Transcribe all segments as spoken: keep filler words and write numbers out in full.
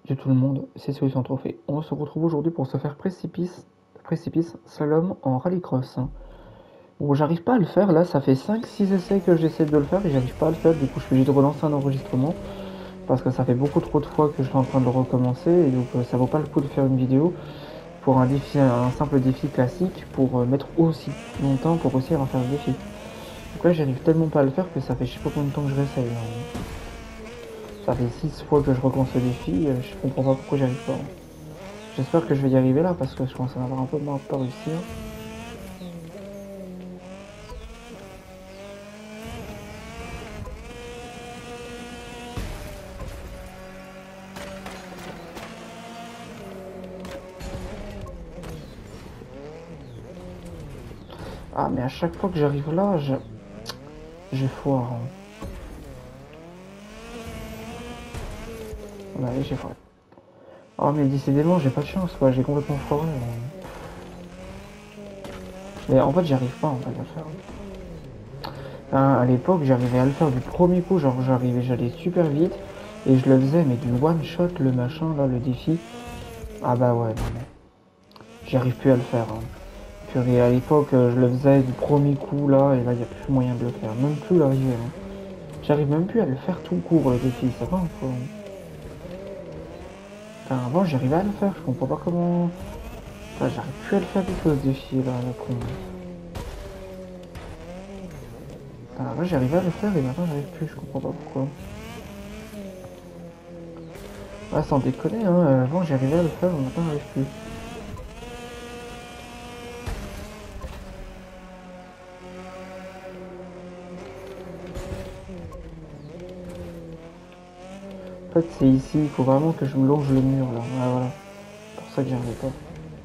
de tout le monde, c'est Solution Trophée. On se retrouve aujourd'hui pour se faire précipice, précipice slalom en rallycross. Bon, j'arrive pas à le faire, là ça fait cinq six essais que j'essaie de le faire et j'arrive pas à le faire, du coup je suis obligé de relancer un enregistrement parce que ça fait beaucoup trop de fois que je suis en train de le recommencer et donc euh, ça vaut pas le coup de faire une vidéo pour un défi, un simple défi classique pour euh, mettre aussi longtemps pour réussir à faire le défi. Donc là j'arrive tellement pas à le faire que ça fait je sais pas combien de temps que je réessaye. Hein. Ça fait six fois que je recommence le défi, euh, je comprends pas pourquoi j'y arrive pas. Hein. J'espère que je vais y arriver là parce que je commence à en avoir un peu marre de pas réussir. Ah mais à chaque fois que j'arrive là, je... j'ai foire. Hein. Bah oui, j'ai foiré. Oh mais décidément j'ai pas de chance quoi, j'ai complètement foiré. Hein. Mais en fait j'y arrive pas en fait à le faire. Hein, à l'époque j'arrivais à le faire du premier coup, genre j'arrivais, j'allais super vite et je le faisais mais du one shot le machin là, le défi. Ah bah ouais non mais j'y arrive plus à le faire. Hein. Purée, à l'époque je le faisais du premier coup là et là il y a plus moyen de le faire, même plus l'arriver. Hein. J'arrive même plus à le faire tout court le défi, ça va quoi. Enfin, avant j'arrivais à le faire, je comprends pas comment... Enfin, j'arrive plus à le faire du tout ce défi là, la con. Enfin, avant j'arrivais à le faire et maintenant j'arrive plus, je comprends pas pourquoi. Ah sans déconner, hein, avant j'arrivais à le faire, maintenant j'arrive plus. En fait c'est ici, il faut vraiment que je me longe le mur là, ah, voilà. C'est pour ça que j'y arrive pas.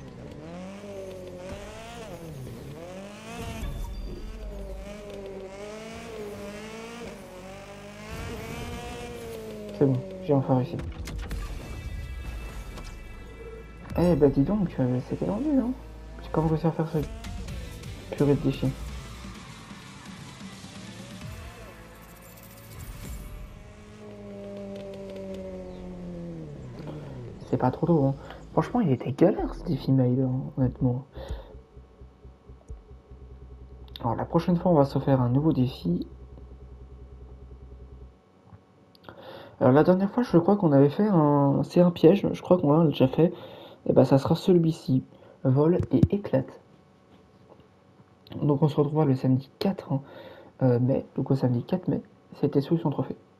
C'est bon, j'ai enfin réussi. Eh bah dis donc, euh, c'était tendu hein. J'ai quand même réussi à faire ce purée de défi. C'est pas trop tôt hein. Franchement il était galère ce défi mail hein, honnêtement. Alors la prochaine fois on va se faire un nouveau défi. Alors la dernière fois je crois qu'on avait fait un... C'est un piège, je crois qu'on l'a déjà fait. Et bah ça sera celui-ci. Vol et éclate. Donc on se retrouvera le samedi quatre mai. Donc au samedi quatre mai. C'était Solution Trophée.